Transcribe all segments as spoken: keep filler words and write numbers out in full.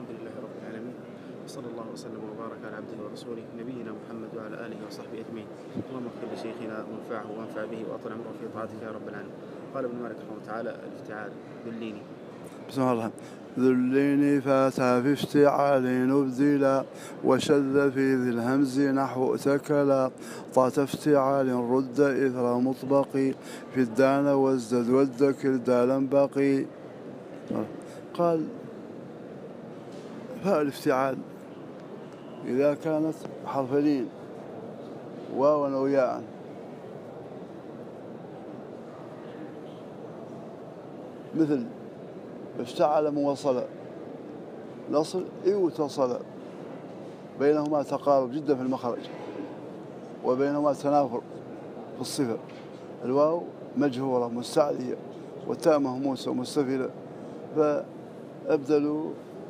الحمد لله رب العالمين، وصلى الله وسلم وبارك على عبده ورسوله نبينا محمد وعلى آله وصحبه أجمعين. اللهم اغفر لشيخنا وانفعه وانفع به وأطل عمره في طاعتك يا رب العالمين. قال ابن مالك رحمه الله تعالى: الافتعال ذليني. بسم الله الرحمن ذليني فاتى في افتعال نبذلا وشذ في ذي الهمز نحو اتكلا طات افتعال رد إثر مطبق في الدان وازدد والذكر دالا باقي. قال: فاء الافتعال إذا كانت حرف لين واوا أو ياء مثل افتعل موصلا، الأصل اتصل، بينهما تقارب جدا في المخرج وبينهما تنافر في الصفة. الواو مجهورة مستعلية والتاء مهموسة ومستفلة، فأبدلوا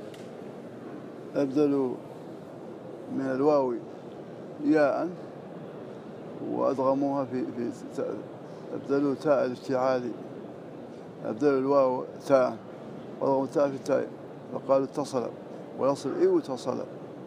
أبدلوا من الواو ياء وأدغموها في في تاء، أبدلوا تاء الافتعال، أبدلوا الواو تاء وضغموا تاء في التاء فقالوا اتصل، والأصل إيه اتصل،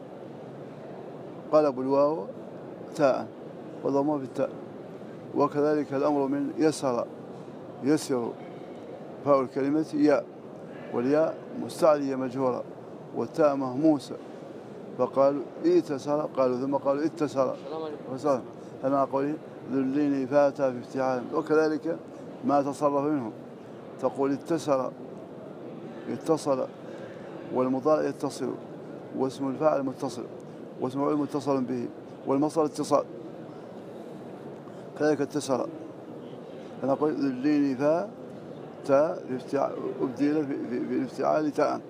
قلبوا الواو تاء وضغموها في التاء. وكذلك الأمر من يسر يسر، فاء الكلمة ياء والياء مستعلية مجهورة والتاء مهموسة فقالوا اتصل، قالوا ثم قالوا اتصل وصل. هذا قوله ذليني فاتى في افتعال. وكذلك ما تصرف منه تقول اتصل اتصل، والمضارع يتصل، واسم الفاعل متصل، واسم الفاعل متصل به، والمصدر اتصال. كذلك اتصل. أنا أقول ذليني فاء تاء أبدل في الافتعال تاء.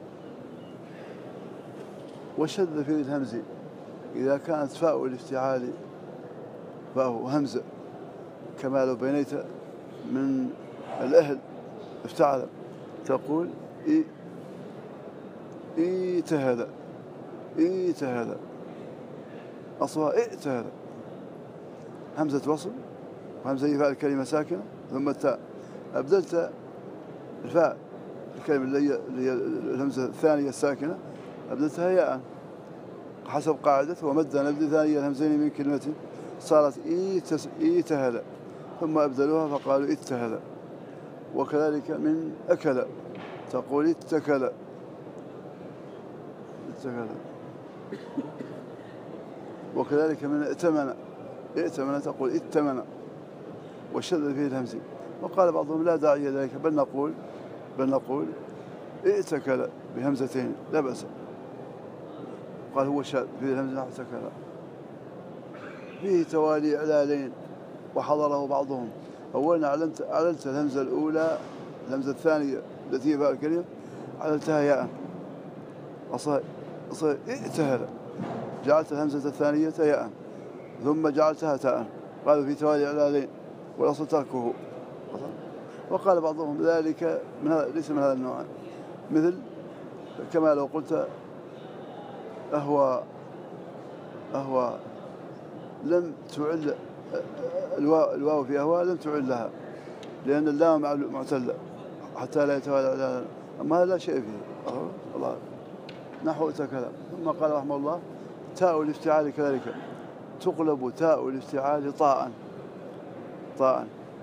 وشذ في الهمز إذا كانت فاء الافتعال فاء همزة، كما لو بنيت من الأهل افتعل تقول إي إيتهذا إيتهذا، أصلها إئتهذا، همزة وصل وهمزة فاء الكلمة ساكنة ثم التاء، أبدلت الفاء الكلمة اللي هي الهمزة الثانية الساكنة أبدلتها ياء حسب قاعدة ومد نبذ ثانية الهمزين من كلمة صارت إيتهذا، ثم أبدلوها فقالوا اتهذا. وكذلك من أكل تقول اتكل اتكل. وكذلك من ائتمن ائتمن تقول اتمن وشذ فيه الهمز. وقال بعضهم لا داعي ذلك، بل نقول بل نقول ائتكل بهمزتين لا بأس. قال هو شاذ فيه الهمز نحو اتكل. فيه توالي علالين وحضره بعضهم. أولا علمت عللت الهمزة الأولى، الهمزة الثانية التي هي فاء الكلمة عللتها ياء، أصلا أصلا ائتهل، جعلت الهمزة الثانية ياء ثم جعلتها تاء. قالوا في توالي علالين والأصل تركه. وقال بعضهم ذلك من هذا ليس من هذا النوع، مثل كما لو قلت أهوى أهوى لم تعل الواو, الواو في أهوى لم تعل لها لأن اللام معتلة حتى لا يتوالى على، أما لا شيء فيه الله نحو كلام. ثم قال رحمه الله تاء الافتعال كذلك تقلب تاء الافتعال طاء طاء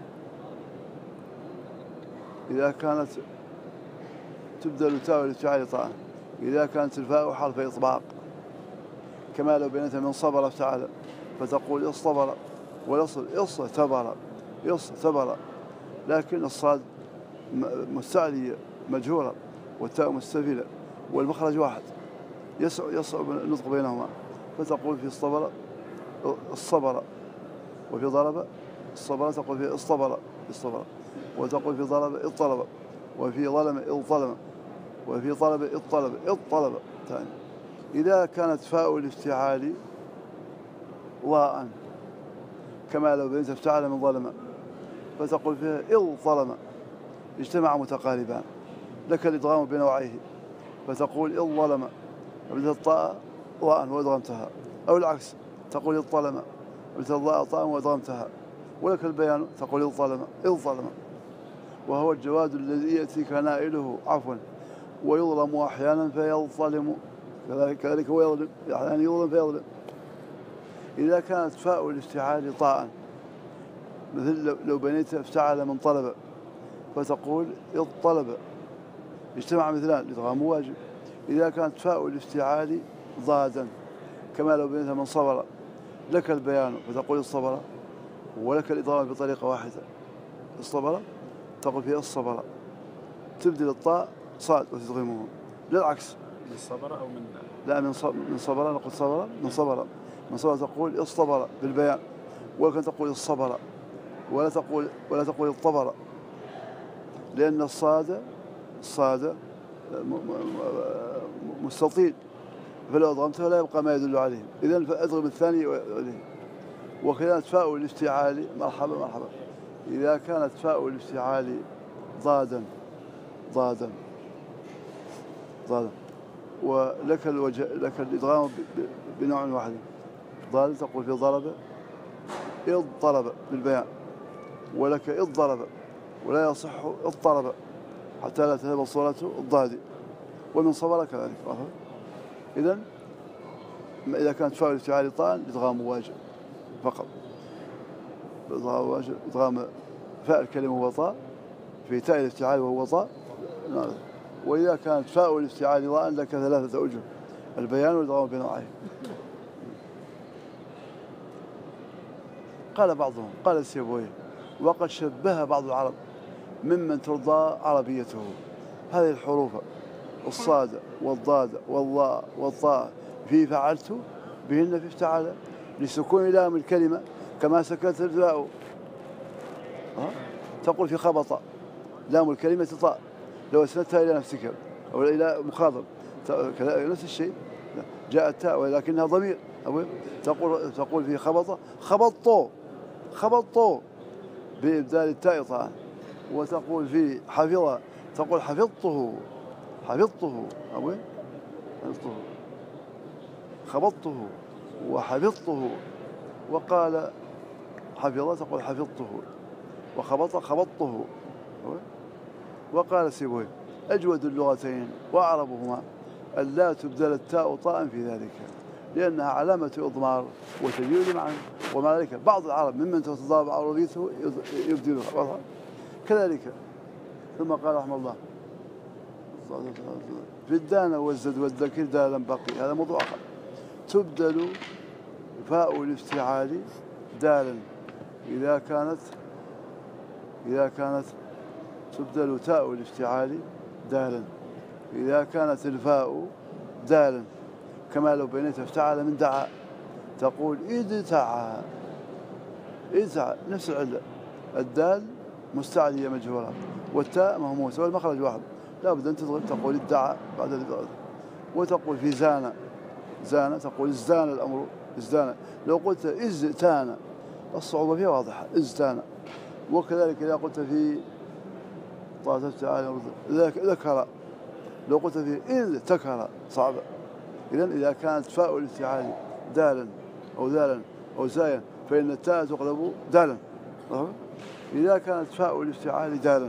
إذا كانت تبدل تاء الافتعال طاء إذا كانت الفاء حرف إطباق، كما لو بينت من صبر افتعل فتقول اصطبر، والأصل اصطبر اصطبر، لكن الصاد مستعلية مجهورة والتاء مستفلة والمخرج واحد يصعب, يصعب النطق بينهما، فتقول في اصطبر الصبر، وفي ضرب الصبر تقول في اصطبر اصطبر، وتقول في ضرب اضطرب، وفي ظلم اضطلم، وفي طلب اضطلب اضطلب ثاني. إذا كانت فاء الافتعال ضاء كما لو بنت افتعل من ظلم فتقول فيها اضطلم، اجتمع متقاربان لك الإدغام بنوعيه فتقول اضظلم وبدت الطاء ضاء وادغمتها، أو العكس تقول اضطلم وبدت الضاء طاء وادغمتها، ولك البيان تقول اضطلم اضطلم. وهو الجواد الذي يأتيك نائله عفوا ويظلم أحيانا فيظلم، كذلك هو يظلم، أحيانا يظلم فيظلم. إذا كانت فاء الافتعال طاء، مثل لو بنيت افتعل من طلب فتقول اضطلب، اجتمع مثلان الإدغام واجب. إذا كانت فاء الافتعال ضادا، كما لو بنيت من صبر لك البيان فتقول الصبر، ولك الإدغام بطريقة واحدة. الصبر تقول فيه الصبر، تبدل الطاء صاد وتدغمه، للعكس. من الصبر أو من لا من من صبر، نقول صبر من صبر من صبر تقول الصبر بالبيان، ولكن تقول الصبر، ولا تقول ولا تقول الطبر، لأن الصاد الصاد مستطيل، فلو أضغمته لا يبقى ما يدل عليه، إذن فأضغم الثاني عليه. وكانت فاء الافتعال مرحبا مرحبا، إذا كانت فاء الافتعال ضادا ضادا ضادا ولك الوجه لك الإدغام بنوع واحد، ضاد تقول في ضرب إذ ضرب بالبيان، ولك إذ ضرب، ولا يصح إذ ضرب حتى لا تذهب صورته الضاد، ومن صبر كذلك. إذن إذا كانت فاء الافتعال طاء إدغام واجب فقط، إدغام واجب، إدغام فاء الكلمة هو طاء في تاء الافتعال وهو طاء. وإذا كانت فاء الافتعال ضاء لك ثلاثة أوجه، البيان والإدغام بنوعين. قال بعضهم، قال السيبويه: وقد شبه بعض العرب ممن ترضى عربيته هذه الحروف الصاد والضاد والضاء والطاء في فعلت بهن في افتعل لسكون لام الكلمة كما سكنت الفاء. تقول في خبط لام الكلمة طاء لو اسندتها إلى نفسك أو إلى مخاطب نفس الشيء، جاءت تاء ولكنها ضمير. تقول تقول في خبط خبطوا خبطوا بإبدال التاء طاء. وتقول في حفظ تقول حفظته حفظته أو حفظته خبطته وحفظته. وقال حفظ تقول حفظته، وخبط خبطته. وقال سيبويه: أجود اللغتين وأعربهما ألا تبدل التاء طاء في ذلك، لأنها علامة إضمار وتجويد معا، ومع ذلك بعض العرب ممن تتضاد عربيته يبدلها كذلك. ثم قال رحمه الله: في الدان والزد والذكر دالا بقي، هذا موضوع آخر. تبدل فاء الافتعال دالا إذا كانت إذا كانت تبدل تاء الافتعال دالا إذا كانت الفاء دالا، كما لو بنيت افتعل من دعا تقول ادتعى ادتعى، نفس العلة. الدال مستعلية مجهولة والتاء مهموسة والمخرج واحد، لا بد أن تضغط تقول ادعى بعد الإضغام. وتقول في زان زان تقول ازدان الأمر ازدان، لو قلت ازتان الصعوبة فيها واضحة ازتان. وكذلك إذا قلت في طاعة تعالى ذكر، لو قلت في إذ تكر صعبة. إذن إذا كانت فاء الافتعال دالا أو ذالا أو زايا فإن التاء تقلب دالا. إذا كانت فاء الافتعال دالا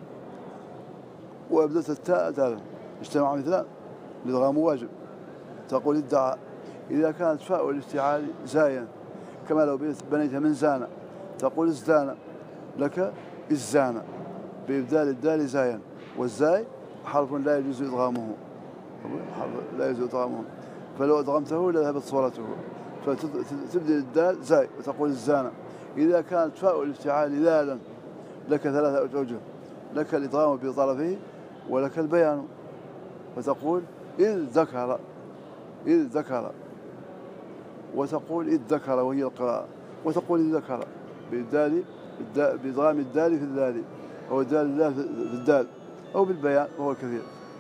وأبدلت التاء دالا اجتمع مثلا الإدغام واجب تقول ادعى. إذا كانت فاء الافتعال زايا كما لو بنيتها من زانا تقول ازدانا، لك ازانا بإبدال الدال زايا، والزاي حرف لا يجوز إدغامه لا يجوز إدغامه، فلو أدغمته لذهبت صورته، فتبدل الدال زاي وتقول الزانا. إذا كانت فاء الافتعال ذالا لك ثلاثة أوجه، لك الإدغام بطرفه ولك البيان، وتقول إذ ذكر إذ ذكر، وتقول إذ ذكر وهي القراءة، وتقول إذ ذكر بالدال بإدغام الدال في الدال أو الدال الدال في الدال أو بالبيان وهو الكثير.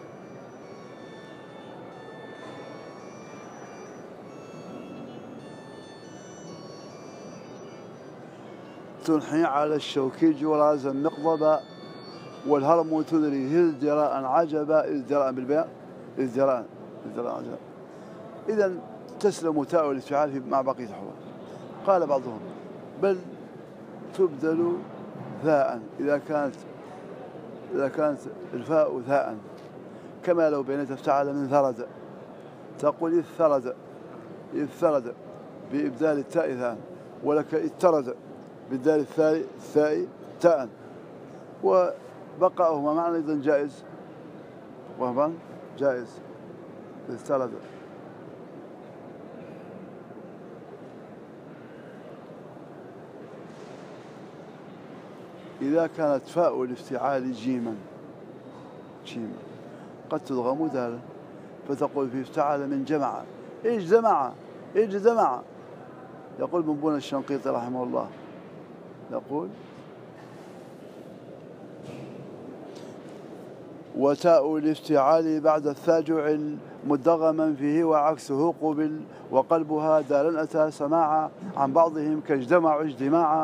تنحي على الشوك جرازا مقضبا والهرم تدري ازدراء عجبا، ازدراء بالبيان ازدراء ازدراء عجبا. إذن تسلم تاء الافتعال مع بقية الحروف. قال بعضهم: بل تبدل ثاء إذا كانت إذا كانت الفاء ثاء، كما لو بنيت افتعل من ثرد، تقول إذ ثرد، إذ ثرد بإبدال التاء ثاء، ولك إذ ترد بإبدال الثاء الثاء تاء، وبقاؤهما معنى أيضا جائز، وهما جائز إذ ترد. إذا كانت فاء الافتعال جيما جيما قد تضغم دالا، فتقول في افتعل من جمع، اجتمع اجتمع. يقول ابن بون الشنقيطي رحمه الله، يقول وتاء الافتعال بعد الثاء جعل مدغما فيه وعكسه قبل، وقلبها دالا أتى سماعا عن بعضهم كاجتمعوا اجتماعا.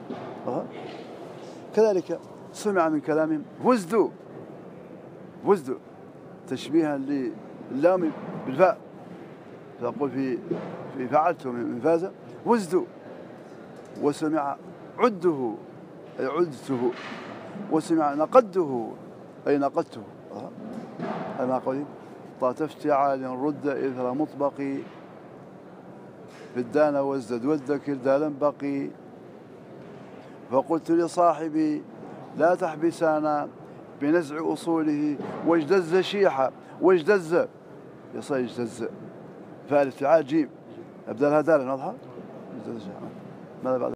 كذلك سمع من كلامهم وزدوا وزدوا تشبيها للام بالفاء، فأقول في في فعلته من فاز وزدوا. وسمع عده أي عدته، وسمع نقده أي نقدته. أنا قولي طات افتعال رد إثر مطبق في الدان وازدد والذكر دالا بقي. فقلت لصاحبي لا تحبسانا بنزع أصوله واجتز شيحة، واجتز يصير يجتز فالافتعال جيم أبدالها دالا واضحة. ماذا بعد؟